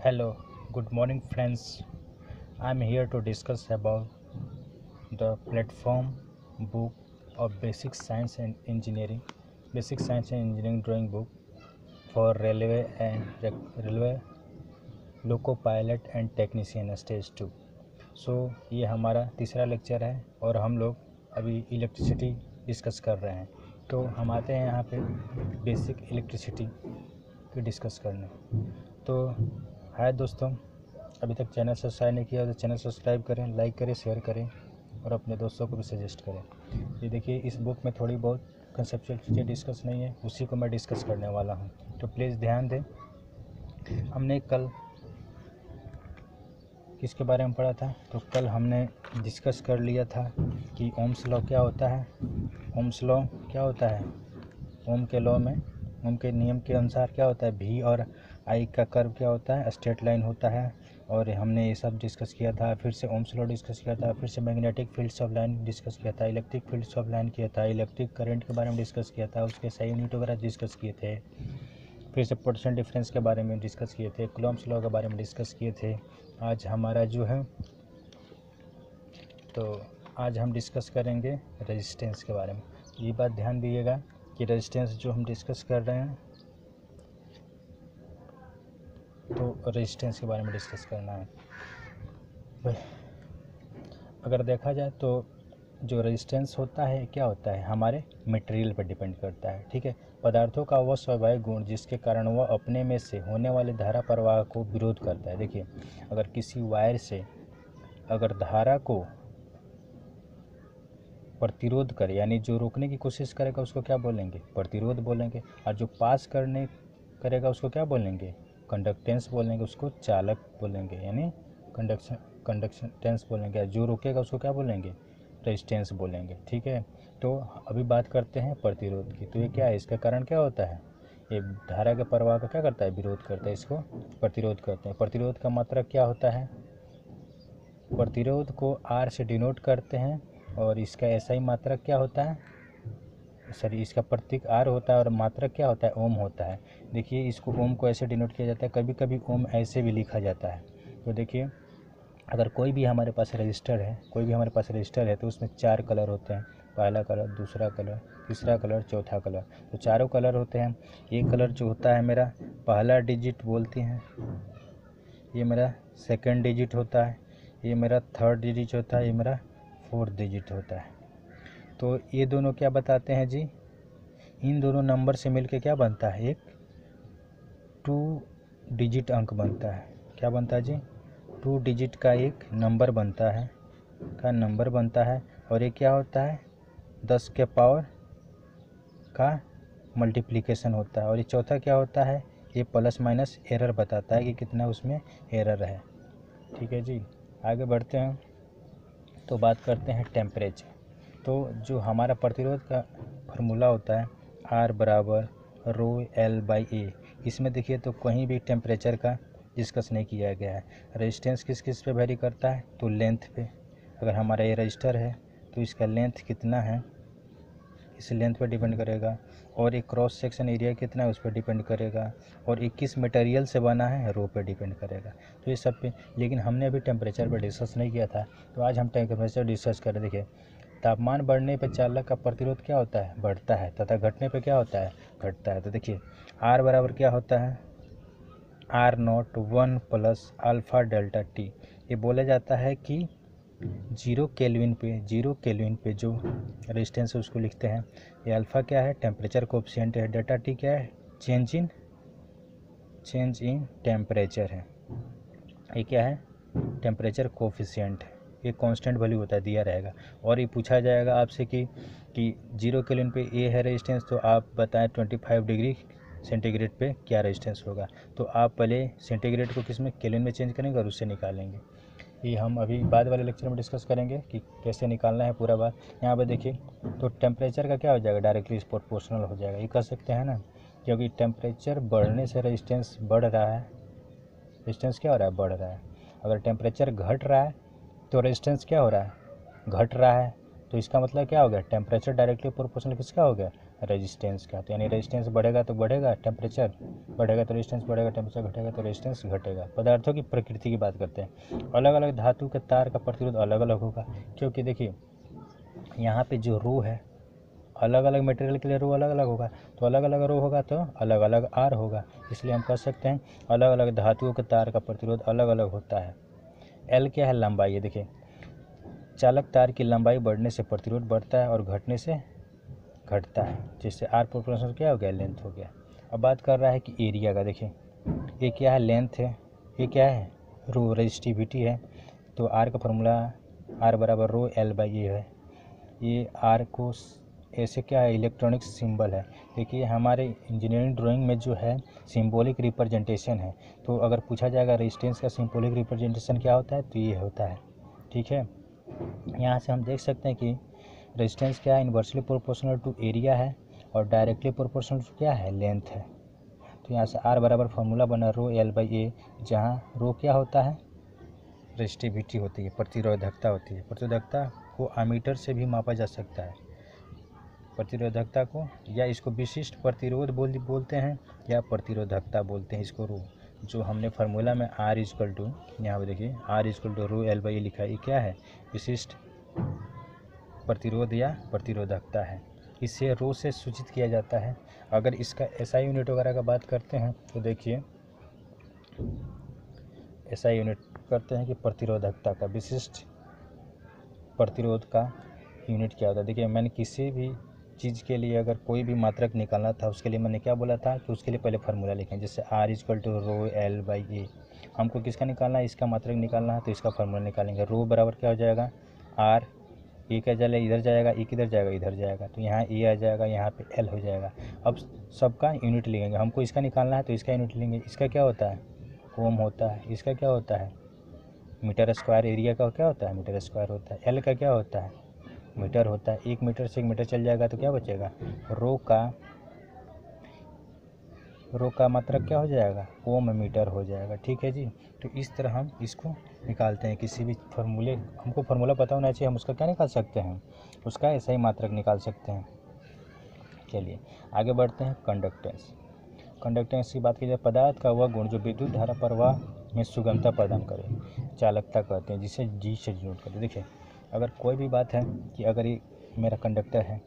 Hello, good morning friends. I'm here to discuss about the platform book of Basic Science and Engineering drawing book for railway loco pilot and technician stage 2. ये हमारा तीसरा lecture है और हम लोग अभी electricity discuss कर रहे हैं। तो हम आते हैं यहाँ पे बेसिक इलेक्ट्रिसिटी की डिस्कस करने। तो हाय दोस्तों, अभी तक चैनल सब्सक्राइब नहीं किया तो चैनल सब्सक्राइब करें, लाइक करें, शेयर करें और अपने दोस्तों को भी सजेस्ट करें। ये देखिए, इस बुक में थोड़ी बहुत कंसेप्चुअल चीज़ें डिस्कस नहीं है, उसी को मैं डिस्कस करने वाला हूँ, तो प्लीज़ ध्यान दें। हमने कल किसके बारे में पढ़ा था? तो कल हमने डिस्कस कर लिया था कि ओम्स लॉ क्या होता है। ओम्स लॉ क्या होता है? ओम के लॉ में, ओम के नियम के अनुसार क्या होता है? भी और आई का कर्व क्या होता है? स्ट्रेट लाइन होता है। और हमने ये सब डिस्कस किया था। फिर से ओम्स लॉ डिस्कस किया था, फिर से magnetic fields of line discuss किया था, इलेक्ट्रिक फील्ड्स ऑफ लाइन किया था, इलेक्ट्रिक करंट के बारे में डिस्कस किया था, उसके सही यूनिट वगैरह डिस्कस किए थे। फिर से पोटेंशियल डिफरेंस के बारे में डिस्कस किए थे, कूलॉम्स लॉ के बारे में डिस्कस किए थे। आज हमारा जो है, तो आज हम डिस्कस करेंगे रेजिस्टेंस के बारे में। ये बात ध्यान दीजिएगा कि रेजिस्टेंस जो हम डिस्कस कर रहे हैं, तो रेजिस्टेंस के बारे में डिस्कस करना है। अगर देखा जाए तो जो रेजिस्टेंस होता है क्या होता है? हमारे मटेरियल पर डिपेंड करता है। ठीक है, पदार्थों का वह स्वाभाविक गुण जिसके कारण वह अपने में से होने वाले धारा प्रवाह को विरोध करता है। देखिए, अगर किसी वायर से अगर धारा को प्रतिरोध करे, यानी जो रोकने की कोशिश करेगा उसको क्या बोलेंगे? प्रतिरोध बोलेंगे। और जो पास करने करेगा उसको क्या बोलेंगे? कंडक्टेंस बोलेंगे। उसको चालक बोलेंगे, यानी कंडक्टेंस बोलेंगे। जो रोकेगा उसको क्या बोलेंगे? रेजिस्टेंस बोलेंगे। ठीक है, तो अभी बात करते हैं प्रतिरोध की। तो ये क्या है? इसका कारण क्या होता है? ये धारा के प्रवाह का क्या करता है? विरोध करता है, इसको प्रतिरोध करते हैं। प्रतिरोध का मात्रक क्या होता है? प्रतिरोध को R से डिनोट करते हैं और इसका ऐसा ही मात्रक क्या होता है? सॉरी, इसका प्रतीक R होता है और मात्रक क्या होता है? ओम होता है। देखिए, इसको ओम को ऐसे डिनोट किया जाता है, कभी कभी ओम ऐसे भी लिखा जाता है। तो देखिए, अगर कोई भी हमारे पास रजिस्टर है, तो उसमें 4 कलर होते हैं। पहला कलर, दूसरा कलर, तीसरा कलर, चौथा कलर। तो चारों कलर होते हैं। एक कलर जो होता है मेरा पहला डिजिट बोलते हैं, ये मेरा सेकंड डिजिट होता है, ये मेरा थर्ड डिजिट होता है, ये मेरा फोर्थ डिजिट होता है। तो ये दोनों क्या बताते हैं जी? इन दोनों नंबर से मिलके क्या बनता है? एक 2 डिजिट अंक बनता है। क्या बनता है जी? 2 डिजिट का एक नंबर बनता है। और ये क्या होता है? 10 के पावर का मल्टीप्लिकेशन होता है। और ये चौथा क्या होता है? ये प्लस माइनस एरर बताता है कि कितना उसमें एरर है। ठीक है जी, आगे बढ़ते हैं तो बात करते हैं टेम्परेचर। तो जो हमारा प्रतिरोध का फार्मूला होता है R बराबर रो L/A, इसमें देखिए तो कहीं भी टेम्परेचर का डिस्कस नहीं किया गया है। रेजिस्टेंस किस किस पे वेरी करता है? तो लेंथ पे। अगर हमारा ये रजिस्टर है तो इसका लेंथ कितना है, इस लेंथ पर डिपेंड करेगा। और एक क्रॉस सेक्शन एरिया कितना है, उस पर डिपेंड करेगा। और एक किस मटेरियल से बना है, रो पे डिपेंड करेगा। तो ये सब पे, लेकिन हमने अभी टेम्परेचर पर डिस्कस नहीं किया था, तो आज हम टेम्परेचर डिस्कस करें। देखिए, तापमान बढ़ने पर चालक का प्रतिरोध क्या होता है? बढ़ता है, तथा घटने पर क्या होता है? घटता है। तो देखिए, R बराबर क्या होता है? R0 1 plus alpha delta T. ये बोला जाता है कि 0 केल्विन पे जो रेजिस्टेंस है उसको लिखते हैं। ये अल्फ़ा क्या है? टेम्परेचर कोएफिशिएंट है। डेल्टा टी क्या है? चेंज इन टेम्परेचर है। ये क्या है? टेम्परेचर कोएफिशिएंट है। ये कांस्टेंट वैल्यू होता है, दिया रहेगा। और ये पूछा जाएगा आपसे कि 0 केल्विन पे ये है रेजिस्टेंस, तो आप बताएं 25 डिग्री सेंटीग्रेड पे क्या रेजिस्टेंस होगा। तो आप पहले सेंटीग्रेड को किस में? केल्विन में चेंज करेंगे और उससे निकालेंगे। ये हम अभी बाद वाले लेक्चर में डिस्कस करेंगे कि कैसे निकालना है पूरा बात। यहाँ पे देखिए, तो टेम्परेचर का क्या हो जाएगा? डायरेक्टली प्रोपोर्शनल हो जाएगा। ये कर सकते हैं ना, क्योंकि टेम्परेचर बढ़ने से रेजिस्टेंस बढ़ रहा है। रेजिस्टेंस क्या हो रहा है? बढ़ रहा है। अगर टेम्परेचर घट रहा है तो रेजिस्टेंस क्या हो रहा है? घट रहा है। तो इसका मतलब क्या हो गया? टेम्परेचर डायरेक्टली प्रोपोर्शनल किसका हो गया? रेजिस्टेंस का। तो यानी रेजिस्टेंस बढ़ेगा तो बढ़ेगा टेम्परेचर, बढ़ेगा तो रेजिस्टेंस बढ़ेगा, टेम्परेचर घटेगा तो रेजिस्टेंस घटेगा। पदार्थों की प्रकृति की बात करते हैं। अलग अलग धातु के तार का प्रतिरोध अलग अलग होगा, क्योंकि देखिए यहाँ पे जो रो है, अलग अलग मटेरियल के लिए रो अलग अलग होगा, तो अलग अलग रो होगा तो अलग अलग आर होगा। इसलिए हम कह सकते हैं अलग अलग धातुओं के तार का प्रतिरोध अलग अलग होता है। एल क्या है? लंबाई है। देखिए चालक तार की लंबाई बढ़ने से प्रतिरोध बढ़ता है और घटने से घटता है, जिससे आर प्रोपोर्शनल क्या हो गया? लेंथ हो गया। अब बात कर रहा है कि एरिया का। देखिए ये क्या है? लेंथ है। ये क्या है? रो, रेजिस्टिविटी है। तो आर का फॉर्मूला आर बराबर रो एल बाई ए है। ये आर को ऐसे क्या है? इलेक्ट्रॉनिक सिंबल है। देखिए हमारे इंजीनियरिंग ड्राइंग में जो है सिंबॉलिक रिप्रेजेंटेशन है। तो अगर पूछा जाएगा रेजिस्टेंस का सिंबॉलिक रिप्रेजेंटेशन क्या होता है, तो ये होता है। ठीक है, यहाँ से हम देख सकते हैं कि रेजिस्टेंस क्या है? इन्वर्सली प्रोपोर्शनल टू एरिया है और डायरेक्टली प्रोपोर्शनल टू क्या है? लेंथ है। तो यहाँ से आर बराबर फॉर्मूला बना रो एल बाई ए, जहाँ रो क्या होता है? रेजिस्टिविटी होती है, प्रतिरोधकता होती है। प्रतिरोधकता को एमीटर से भी मापा जा सकता है। प्रतिरोधकता को या इसको विशिष्ट प्रतिरोध बोलते हैं या प्रतिरोधकता बोलते हैं इसको रो। जो हमने फार्मूला में आर इजकल टू, यहाँ पे देखिए R is equal to rho L by A लिखा है, ये क्या है? विशिष्ट प्रतिरोध या प्रतिरोधकता है। इसे रो से सूचित किया जाता है। अगर इसका एसआई यूनिट वगैरह का बात करते हैं तो देखिए एसआई यूनिट करते हैं कि प्रतिरोधकता का, विशिष्ट प्रतिरोध का यूनिट क्या होता है। देखिए मैंने किसी भी चीज़ के लिए अगर कोई भी मात्रक निकालना था, उसके लिए मैंने क्या बोला था कि उसके लिए पहले फार्मूला लिखें, जैसे R is equal to rho L by A. हमको किसका निकालना है? इसका मात्रक निकालना है, तो इसका फार्मूला निकालेंगे। रो बराबर क्या हो जाएगा? आर, ए क्या जाएगा? इधर जाएगा, ए किधर जाएगा? इधर जाएगा, तो यहाँ ए आ जाएगा, यहाँ पे एल हो जाएगा। अब सबका यूनिट लिखेंगे। हमको इसका निकालना है तो इसका यूनिट लेंगे। इसका क्या होता है? ओम होता है। इसका क्या होता है? Metre square. एरिया का क्या होता है? मीटर स्क्वायर होता है। एल का क्या होता है? मीटर होता है। 1 मीटर से 1 मीटर चल जाएगा तो क्या बचेगा? रो का मात्रक क्या हो जाएगा? ओम मीटर हो जाएगा। ठीक है जी। तो इस तरह हम इसको निकालते हैं। किसी भी फार्मूले, हमको फार्मूला पता होना चाहिए, हम उसका क्या निकाल सकते हैं? उसका ऐसा ही मात्रक निकाल सकते हैं। चलिए आगे बढ़ते हैं। कंडक्टेंस। कंडक्टेंस की बात की जाए, पदार्थ का वह गुण जो विद्युत धारा प्रवाह में सुगमता प्रदान करे, चालकता कहते हैं, जिसे जी से डिनोट करते हैं। देखिए अगर कोई भी बात है कि अगर ये मेरा कंडक्टर है,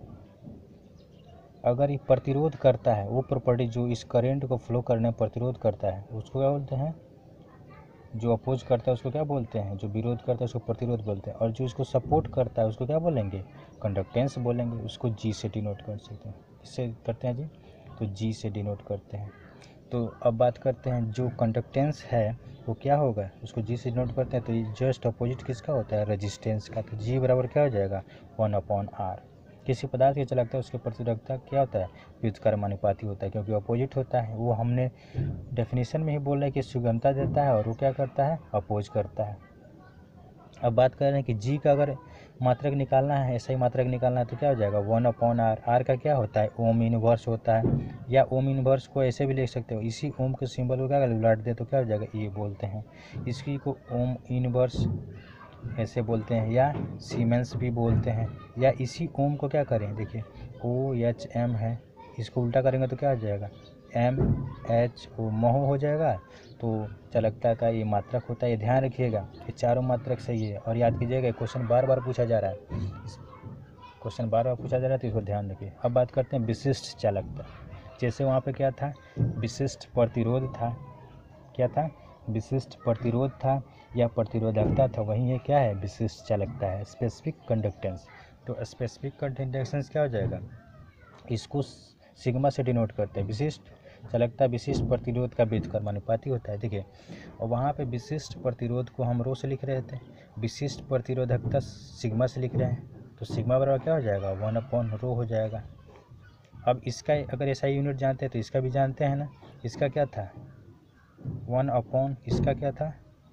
अगर ये प्रतिरोध करता है, वो प्रॉपर्टी जो इस करंट को फ्लो करने में प्रतिरोध करता है, उसको क्या बोलते हैं? जो अपोज करता है उसको क्या बोलते हैं? जो विरोध करता है उसको प्रतिरोध बोलते हैं। और जो इसको सपोर्ट करता है उसको क्या बोलेंगे? कंडक्टेंस बोलेंगे। उसको जी से डिनोट कर सकते हैं। किससे करते हैं जी? तो जी से डिनोट करते हैं। तो अब बात करते हैं जो कंडक्टेंस है वो क्या होगा? उसको जी से डिनोट करते हैं, तो ये जस्ट अपोजिट किसका होता है? रेजिस्टेंस का। तो जी बराबर क्या हो जाएगा? 1/R। किसी पदार्थ की चालकता उसकी प्रतिरोधकता क्या होता है? व्युत्क्रमानुपाती होता है, क्योंकि अपोजिट होता है। वो हमने डेफिनेशन में ही बोला है कि सुगमता देता है और वो क्या करता है? अपोज करता है। अब बात कर रहे हैं कि जी का अगर मात्रक निकालना है, ऐसा ही मात्रक निकालना है, तो क्या हो जाएगा? 1/R। आर का क्या होता है? ओम इनवर्स होता है, या ओम इनवर्स को ऐसे भी लिख सकते हो। इसी ओम के सिंबल को क्या उलट दे तो क्या हो जाएगा? ये बोलते हैं। इसकी को ओम इनवर्स ऐसे बोलते हैं, या सीमेंस भी बोलते हैं, या इसी ओम को क्या करें? देखिए OHM है, इसको उल्टा करेंगे तो क्या हो जाएगा? MHO, महो हो जाएगा। तो चालकता का ये मात्रक होता है। ये ध्यान रखिएगा, ये चारों मात्रक सही है। और याद कीजिएगा क्वेश्चन बार बार पूछा जा रहा है, क्वेश्चन बार बार पूछा जा रहा है, तो इसको ध्यान रखिए। अब बात करते हैं विशिष्ट चालकता। जैसे वहाँ पे क्या था? विशिष्ट प्रतिरोध था। क्या था? विशिष्ट प्रतिरोध था या प्रतिरोधकता था। वहीं ये क्या है? विशिष्ट चालकता है, स्पेसिफिक कंडक्टेंस। तो स्पेसिफिक कंडक्टेंस क्या हो जाएगा? इसको सिग्मा से डिनोट करते हैं। विशिष्ट चालकता विशिष्ट प्रतिरोध का व्युत्क्रमानुपाती होता है। देखिए और वहाँ पे विशिष्ट प्रतिरोध को हम रो से लिख रहे थे, विशिष्ट प्रतिरोधकता सिग्मा से लिख रहे हैं, तो सिग्मा बराबर क्या हो जाएगा? 1/ρ हो जाएगा। अब इसका अगर ऐसा यूनिट जानते हैं तो इसका भी जानते हैं ना। इसका क्या था? 1/, इसका क्या था?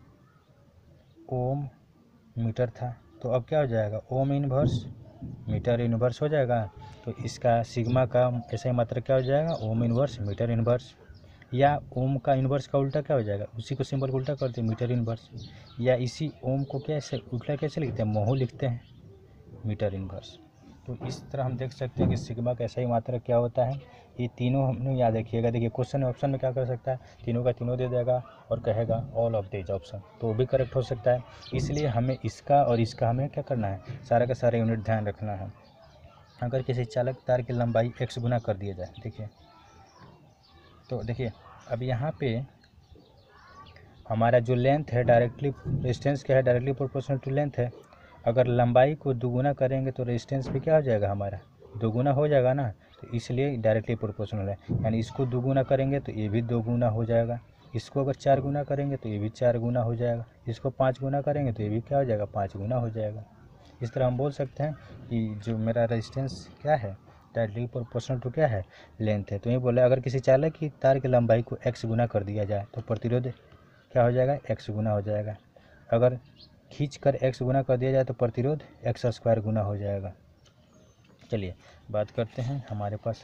ओम मीटर था। तो अब क्या हो जाएगा? ओम इनवर्स मीटर इनवर्स हो जाएगा। तो इसका सिग्मा का ऐसा ही मात्रक क्या हो जाएगा? Ohm inverse metre inverse. या ओम का इनवर्स का उल्टा क्या हो जाएगा? उसी को सिंबल उल्टा करते हैं, मीटर इनवर्स। या इसी ओम को कैसे उल्टा कैसे लिखते हैं? मोहो लिखते हैं, मीटर इनवर्स। तो इस तरह हम देख सकते हैं कि सिग्मा का ऐसा ही मात्रक क्या होता है। ये तीनों हमने याद रखिएगा। देखिए क्वेश्चन ऑप्शन में क्या कर सकता है, तीनों का तीनों दे देगा और कहेगा ऑल ऑफ दिस ऑप्शन, तो वो भी करेक्ट हो सकता है। इसलिए हमें इसका और इसका हमें क्या करना है, सारा का सारा यूनिट ध्यान रखना है। अगर किसी चालक तार की लंबाई x गुना कर दिया जाए, देखिए तो देखिए अब यहाँ पे हमारा जो लेंथ है डायरेक्टली रेजिस्टेंस क्या है, डायरेक्टली प्रोपोर्शनल टू लेंथ है। अगर लंबाई को दोगुना करेंगे तो रेजिस्टेंस भी क्या हो जाएगा, हमारा दोगुना हो जाएगा ना, तो इसलिए डायरेक्टली प्रोपोर्शनल है। यानी इसको दोगुना करेंगे तो ये भी दोगुना हो जाएगा, इसको अगर 4 गुना करेंगे तो ये भी 4 गुना हो जाएगा, इसको 5 गुना करेंगे तो ये भी क्या हो जाएगा, 5 गुना हो जाएगा। इस तरह हम बोल सकते हैं कि जो मेरा रेजिस्टेंस क्या है, डायरेक्टली प्रोपोर्शनल टू क्या है, लेंथ है। तो ये बोला अगर किसी चालक की तार की लंबाई को x गुना कर दिया जाए तो प्रतिरोध क्या हो जाएगा, x गुना हो जाएगा। अगर खींच कर x गुना कर दिया जाए तो प्रतिरोध x स्क्वायर गुना हो जाएगा। चलिए बात करते हैं हमारे पास,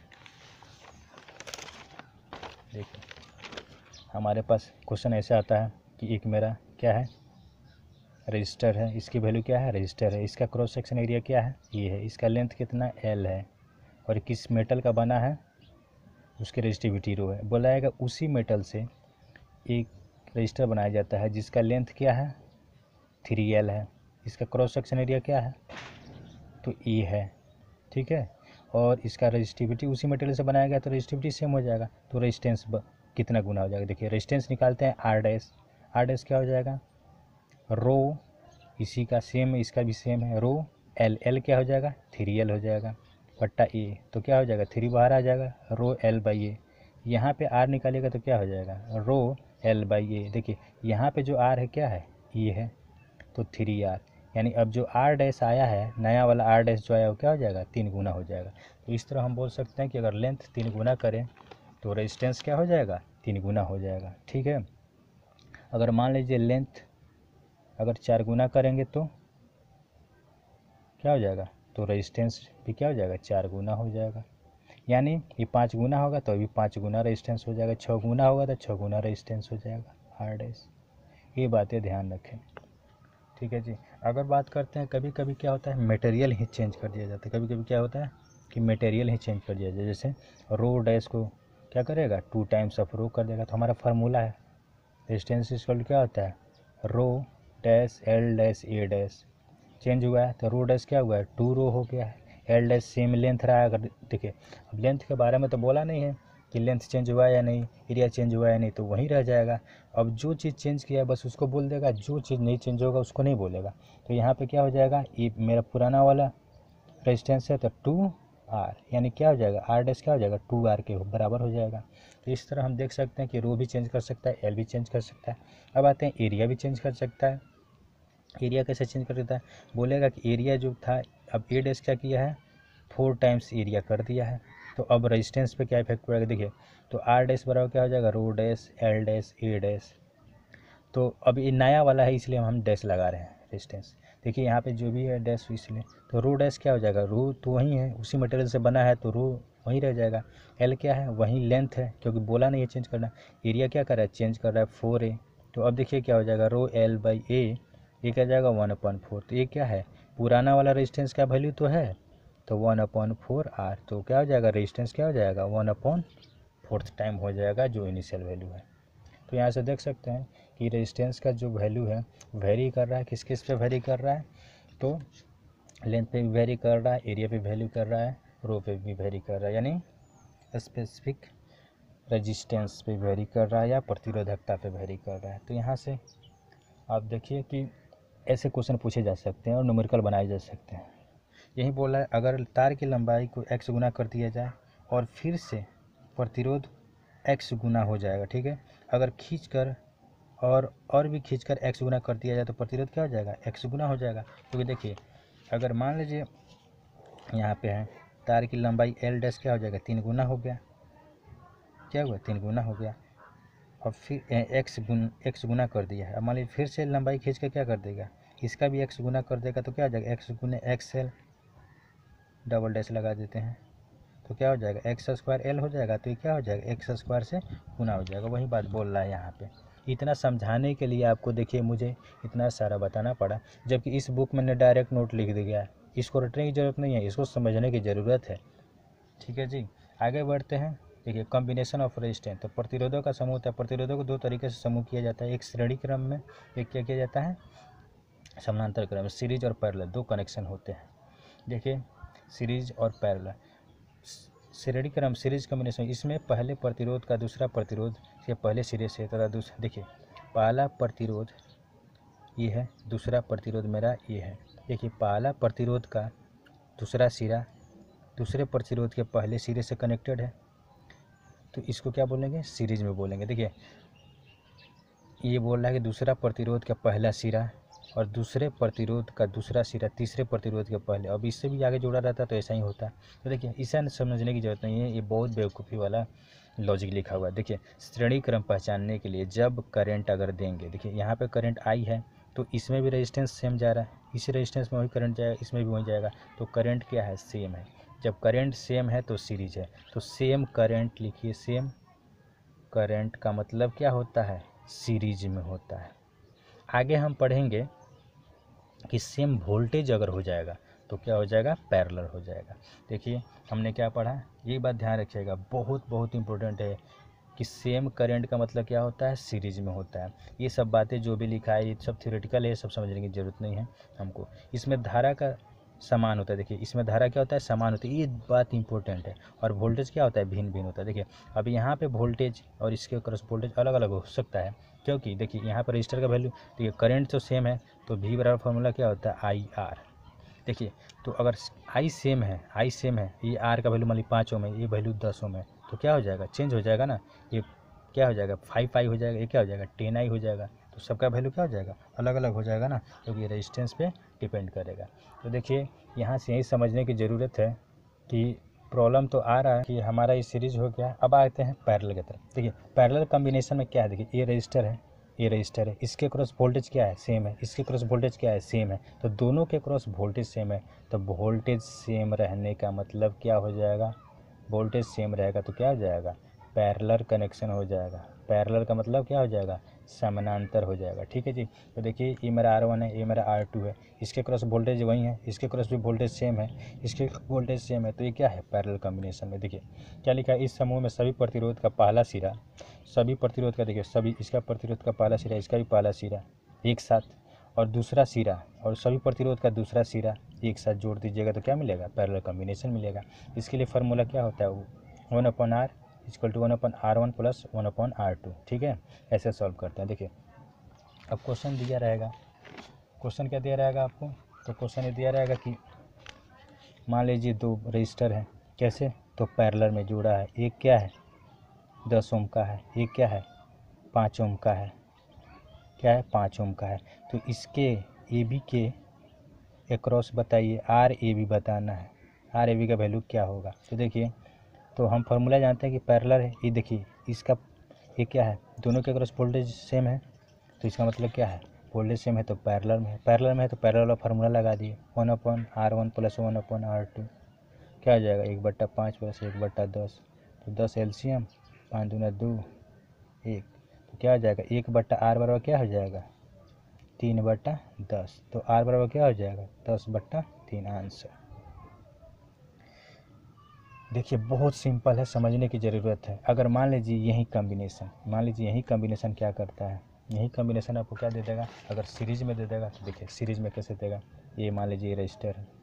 देखिए हमारे पास क्वेश्चन ऐसे आता है कि एक मेरा क्या है, रजिस्टर है, इसकी वैल्यू क्या है, रजिस्टर है, इसका क्रॉस सेक्शन एरिया क्या है, ये है, इसका लेंथ कितना l है और किस मेटल का बना है, उसकी रेजिस्टिविटी रो है। बोला जाएगा उसी मेटल से एक रजिस्टर बनाया जाता है जिसका लेंथ क्या है, 3l है, इसका क्रॉस सेक्शन एरिया क्या है, तो e है, ठीक है, और इसका रेजिस्टिविटी उसी मटेरियल से बनाया गया तो रेजिस्टिविटी सेम हो जाएगा। तो रेजिस्टेंस कितना गुना हो जाएगा, देखिए रेजिस्टेंस निकालते हैं r डैश, r डैश क्या हो जाएगा, रो इसी का सेम है, इसका भी सेम है, रो l क्या हो जाएगा, 3l हो जाएगा बट्टा a, तो क्या हो जाएगा 3 बाहर आ जाएगा, रो l बाई ए। यहाँ पे r निकालिएगा तो क्या हो जाएगा, रो l बाई ए। देखिए यहाँ पे जो r है क्या है, ये है, तो 3r, यानी अब जो r डैश आया है, नया वाला r डैश जो आया वो क्या हो जाएगा, 3 गुना हो जाएगा। तो इस तरह हम बोल सकते हैं कि अगर लेंथ 3 गुना करें तो रेजिस्टेंस क्या हो जाएगा, 3 गुना हो जाएगा, ठीक है। अगर मान लीजिए लेंथ अगर 4 गुना करेंगे तो क्या हो जाएगा, तो रेजिस्टेंस भी क्या हो जाएगा, 4 गुना हो जाएगा। यानी ये 5 गुना होगा तो अभी 5 गुना रेजिस्टेंस हो जाएगा, 6 गुना होगा तो 6 गुना रेजिस्टेंस हो जाएगा r डैश। ये बातें ध्यान रखें, ठीक है जी। अगर बात करते हैं कभी कभी क्या होता है, मटेरियल ही चेंज कर दिया जाता है, कभी कभी क्या होता है कि मटेरियल ही चेंज कर दिया जाए, जैसे रो डैश को क्या करेगा, 2 टाइम्स ऑफ रो कर देगा। तो हमारा फार्मूला है रेजिस्टेंस इक्वल क्या होता है, rho dash L dash A dash, change हुआ है तो रो डैश क्या हुआ है, 2 रो हो गया है, एल डैश सेम लेंथ रहा है। अगर देखिए अब लेंथ के बारे में तो बोला नहीं है कि लेंथ चेंज हुआ है या नहीं, एरिया चेंज हुआ है या नहीं, तो वहीं रह जाएगा। अब जो चीज़ चेंज किया है बस उसको बोल देगा, जो चीज़ नहीं चेंज होगा उसको नहीं बोलेगा। तो यहाँ पे क्या हो जाएगा, ये मेरा पुराना वाला रेजिस्टेंस है तो 2r, यानी क्या हो जाएगा, r डैश क्या हो जाएगा, 2r के बराबर हो जाएगा। तो इस तरह हम देख सकते हैं कि रो भी चेंज कर सकता है, एल भी चेंज कर सकता है। अब आते हैं एरिया भी चेंज कर सकता है। एरिया कैसे चेंज कर देता है, बोलेगा कि एरिया जो था, अब ए डैश क्या किया है, 4 टाइम्स एरिया कर दिया है, तो अब रेजिस्टेंस पे क्या इफेक्ट पड़ेगा, देखिए तो आर डैश बराबर क्या हो जाएगा, rho dash L dash A dash. तो अब ये नया वाला है इसलिए हम डैश लगा रहे हैं रेजिस्टेंस। देखिए यहाँ पे जो भी है डैश इसलिए, तो रो डैश क्या हो जाएगा, रो तो वही है, उसी मटेरियल से बना है तो रो वहीं रह जाएगा। एल क्या है, वही लेंथ है, क्योंकि बोला नहीं है चेंज करना। एरिया क्या कर रहा है, चेंज कर रहा है 4a, तो अब देखिए क्या हो जाएगा, रो एल बाई ए, ये क्या जाएगा 1/4। तो ये क्या है, पुराना वाला रेजिस्टेंस का वैल्यू तो है, तो 1/4r, तो क्या हो जाएगा, रेजिस्टेंस क्या हो जाएगा 1/4 टाइम हो जाएगा जो इनिशियल वैल्यू है। तो यहाँ से देख सकते हैं कि रेजिस्टेंस का जो वैल्यू है वेरी कर रहा है, किस किस पे वेरी कर रहा है, तो लेंथ पे भी वेरी कर रहा है, एरिया पे वैल्यू कर रहा है, रो पे भी वेरी कर रहा है, यानी स्पेसिफिक रेजिस्टेंस पे वेरी कर रहा है या प्रतिरोधकता पे वेरी कर रहा है। तो यहाँ से आप देखिए कि ऐसे क्वेश्चन पूछे जा सकते हैं और न्यूमेरिकल बनाए जा सकते हैं। यही बोला है अगर तार की लंबाई को x गुना कर दिया जाए और फिर से प्रतिरोध x गुना हो जाएगा, ठीक है। अगर खींच कर और भी खींच कर x गुना कर दिया जाए तो प्रतिरोध क्या हो जाएगा, x गुना हो जाएगा। क्योंकि देखिए अगर मान लीजिए यहाँ पे है तार की लंबाई l डैश क्या हो जाएगा, 3 गुना हो गया, क्या हुआ 3 गुना हो गया, और फिर x गुना कर दिया है। अब मान लीजिए फिर से लंबाई खींच कर क्या कर देगा, इसका भी x गुना कर देगा, तो क्या हो जाएगा x गुने XL, डबल डैश लगा देते हैं, तो क्या हो जाएगा एक्स स्क्वायर एल हो जाएगा। तो ये क्या हो जाएगा, एक्स स्क्वायर से गुना हो जाएगा। वही बात बोल रहा है यहाँ पे। इतना समझाने के लिए आपको देखिए मुझे इतना सारा बताना पड़ा, जबकि इस बुक में डायरेक्ट नोट लिख दिया है, इसको रटने की ज़रूरत नहीं है, इसको समझने की ज़रूरत है। ठीक है जी, आगे बढ़ते हैं। देखिए कॉम्बिनेशन ऑफ रेजिस्टेंस, तो प्रतिरोधों का समूह होता है। प्रतिरोधों को दो तरीके से समूह किया जाता है, एक श्रेणी क्रम में, एक क्या किया जाता है समानांतर क्रम में। सीरीज और पैरेलल दो कनेक्शन होते हैं। देखिए सीरीज और पैरेलल, श्रेणी क्रम सीरीज कॉम्बिनेशन, इसमें पहले प्रतिरोध का दूसरा प्रतिरोध के पहले सिरे से तथा दूसरा, देखिए पहला प्रतिरोध ये है, दूसरा प्रतिरोध मेरा ये है। देखिए पहला प्रतिरोध का दूसरा सिरा दूसरे प्रतिरोध के पहले सिरे से कनेक्टेड है, तो इसको क्या बोलेंगे, सीरीज में बोलेंगे। देखिए ये बोल रहा है कि दूसरा प्रतिरोध का पहला सिरा और दूसरे प्रतिरोध का दूसरा सिरा तीसरे प्रतिरोध के पहले, अब इससे भी आगे जोड़ा रहता तो ऐसा ही होता। तो देखिए इसे समझने की ज़रूरत नहीं है, ये बहुत बेवकूफ़ी वाला लॉजिक लिखा हुआ है। देखिए श्रेणी क्रम पहचानने के लिए जब करंट अगर देंगे, देखिए यहाँ पे करंट आई है तो इसमें भी रेजिस्टेंस सेम जा रहा है, इस रेजिस्टेंस में वही करंट जाएगा, इसमें भी वही जाएगा, तो करंट क्या है, सेम है। जब करंट सेम है तो सीरीज है, तो सेम करंट लिखिए, सेम करंट का मतलब क्या होता है, सीरीज में होता है। आगे हम पढ़ेंगे कि सेम वोल्टेज अगर हो जाएगा तो क्या हो जाएगा, पैरेलल हो जाएगा। देखिए हमने क्या पढ़ा, ये बात ध्यान रखिएगा, बहुत बहुत इंपॉर्टेंट है कि सेम करंट का मतलब क्या होता है, सीरीज में होता है। ये सब बातें जो भी लिखा है ये सब थ्योरेटिकल है, सब समझने की ज़रूरत नहीं है हमको। इसमें धारा का समान होता है, देखिए इसमें धारा क्या होता है, समान होती है, ये बात इंपॉर्टेंट है। और वोल्टेज क्या होता है, भिन्न भिन्न होता है। देखिए अब यहाँ पे वोल्टेज और इसके क्रॉस वोल्टेज अलग अलग हो सकता है, क्योंकि देखिए यहाँ पर रजिस्टर का वैल्यू, देखिए करंट तो सेम है, तो V बराबर फार्मूला क्या होता है, IR। देखिए तो अगर I सेम है, ये R का वैल्यू मान ली 5 ओम है, ये वैल्यू 10 ओम है, तो क्या हो जाएगा, चेंज हो जाएगा ना, ये क्या हो जाएगा 5I हो जाएगा, ये क्या हो जाएगा 10I हो जाएगा, तो सबका वैल्यू क्या हो जाएगा, अलग अलग हो जाएगा ना, क्योंकि रेजिस्टेंस पे डिपेंड करेगा। तो देखिए यहाँ से यही समझने की ज़रूरत है कि प्रॉब्लम तो आ रहा है कि हमारा ये सीरीज हो गया। अब आते हैं पैरेलल की तरफ। देखिए पैरेलल कॉम्बिनेशन में क्या है, देखिए ये रजिस्टर है, ये रजिस्टर है, इसके क्रॉस वोल्टेज क्या है, सेम है, इसके क्रॉस वोल्टेज क्या है, सेम है, तो दोनों के क्रॉस वोल्टेज सेम है, तो वोल्टेज सेम रहने का मतलब क्या हो जाएगा, वोल्टेज सेम रहेगा तो क्या हो जाएगा, पैरेलल कनेक्शन हो जाएगा। पैरेलल का मतलब क्या हो जाएगा, समानांतर हो जाएगा। ठीक है जी, तो देखिए ये मेरा R1 है, ये मेरा R2 है, इसके क्रॉस वोल्टेज वही है, इसके क्रॉस भी वोल्टेज सेम है, इसके वोल्टेज सेम है, तो ये क्या है, पैरेलल कॉम्बिनेशन में। देखिए क्या लिखा है, इस समूह में सभी प्रतिरोध का पहला सिरा, सभी प्रतिरोध का, देखिए सभी, इसका प्रतिरोध का पहला सिरा, इसका भी पहला सिरा एक साथ, और दूसरा सिरा और सभी प्रतिरोध का दूसरा सिरा एक साथ जोड़ दीजिएगा तो क्या मिलेगा, पैरेलल कॉम्बिनेशन मिलेगा। इसके लिए फार्मूला क्या होता है, 1/R equal to 1/R1 plus 1/R2। ठीक है, ऐसे सॉल्व करते हैं। देखिए अब क्वेश्चन दिया रहेगा, क्वेश्चन क्या दिया रहेगा आपको, तो क्वेश्चन ये दिया रहेगा कि मान लीजिए दो रजिस्टर है, कैसे, तो पैरेलल में जुड़ा है, एक क्या है 10 ओम का है, एक क्या है 5 ओम का है, क्या है 5 ओम का है, तो इसके ए बी के एक्रॉस बताइए, आर ए बी बताना है, आर ए बी का वैल्यू क्या होगा। तो देखिए तो हम फार्मूला जानते हैं कि पैरेलल है, ये देखिए इसका ये क्या है, दोनों के क्रॉस वोल्टेज सेम है, तो इसका मतलब क्या है, वोल्टेज सेम है तो पैरेलल में है, पैरेलल में है तो पैरेलल वाला फार्मूला लगा दिए, 1/R1 प्लस 1/R2 क्या हो जाएगा, 1/5 प्लस 1/10, तो 10 LCM, 5 दूना 2 1, तो क्या हो जाएगा 1/R बराबर क्या हो जाएगा 3/10, तो R बराबर क्या हो जाएगा 10/3 आंसर। देखिए बहुत सिंपल है, समझने की ज़रूरत है। अगर मान लीजिए यही कॉम्बिनेशन क्या करता है, यही कॉम्बिनेशन आपको क्या दे देगा, अगर सीरीज में दे देगा तो देखिए सीरीज में कैसे देगा, ये मान लीजिए ये रजिस्टर है,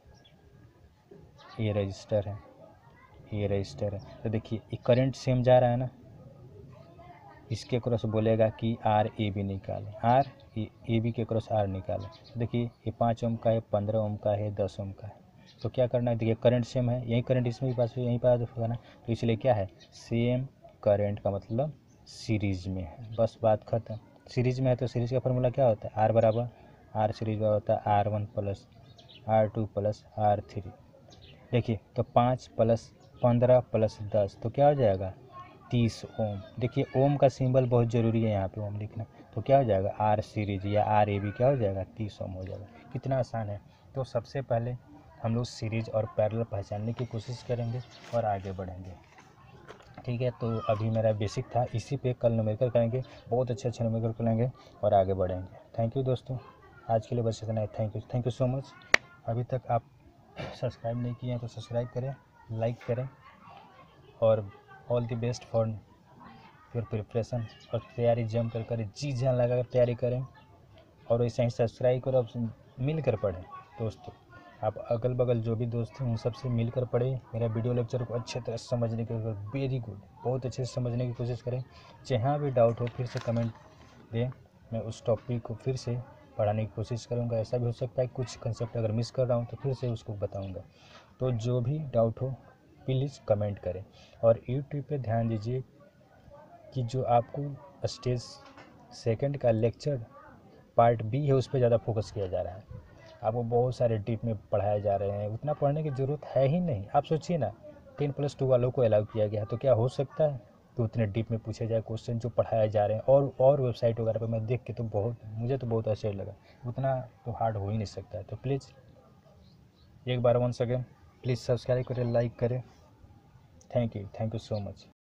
ये रजिस्टर है, ये रजिस्टर है, तो देखिए ये करंट सेम जा रहा है ना, इसके क्रॉस बोलेगा कि आर ए बी निकाले, आर ए बी के क्रॉस आर निकाले, तो देखिए ये 5 ओम का है, 15 ओम का है, 10 ओम का है, तो क्या करना है, देखिए करंट सेम है, यही करंट इसमें भी पास है, यहीं पास होगा ना, तो इसलिए क्या है, सेम करंट का मतलब सीरीज में है, बस बात खत्म। सीरीज में है तो सीरीज का फार्मूला क्या होता है, आर बराबर, आर सीरीज बराबर होता है R1 plus R2 plus R3। देखिए तो 5 प्लस 15 प्लस 10 तो क्या हो जाएगा 30 ओम। देखिए ओम का सिंबल बहुत ज़रूरी है यहाँ पे ओम लिखना, तो क्या हो जाएगा आर सीरीज या आर ए बी क्या हो जाएगा 30 ओम हो जाएगा। कितना आसान है। तो सबसे पहले हम लोग सीरीज और पैरेलल पहचानने की कोशिश करेंगे और आगे बढ़ेंगे। ठीक है, तो अभी मेरा बेसिक था, इसी पे कल न्यूमेरिकल करेंगे, बहुत अच्छे न्यूमेरिकल करेंगे और आगे बढ़ेंगे। थैंक यू दोस्तों, आज के लिए बस इतना ही। Thank you so much. अभी तक आप सब्सक्राइब नहीं किए हैं तो सब्सक्राइब करें, लाइक करें, और all the best for your preparation. और तैयारी जम कर करें, जी जान लगा कर तैयारी करें, और वैसे ही सब्सक्राइब करो। अब मिल कर पढ़ें दोस्तों, आप अगल बगल जो भी दोस्त हैं उन सबसे मिल कर पढ़ें। मेरा वीडियो लेक्चर को अच्छे तरह समझने की, वेरी गुड, बहुत अच्छे से समझने की कोशिश करें। जहाँ भी डाउट हो फिर से कमेंट दें, मैं उस टॉपिक को फिर से पढ़ाने की कोशिश करूँगा। ऐसा भी हो सकता है कुछ कंसेप्ट अगर मिस कर रहा हूँ तो फिर से उसको बताऊँगा। तो जो भी डाउट हो प्लीज़ कमेंट करें। और यूट्यूब पे ध्यान दीजिए कि जो आपको स्टेज सेकंड का लेक्चर पार्ट बी है उस पर ज़्यादा फोकस किया जा रहा है। आपको बहुत सारे डीप में पढ़ाए जा रहे हैं, उतना पढ़ने की ज़रूरत है ही नहीं। आप सोचिए ना, 10+2 वालों को अलाउ किया गया तो क्या हो सकता है तो उतने डीप में पूछे जाए क्वेश्चन जो पढ़ाए जा रहे हैं। और वेबसाइट वगैरह पर मैं देख के तो मुझे तो बहुत आश्चर्य लगा, उतना तो हार्ड हो ही नहीं सकता है। तो प्लीज़ एक बार वंस अगेन प्लीज़ सब्सक्राइब करें, लाइक करें। Thank you so much.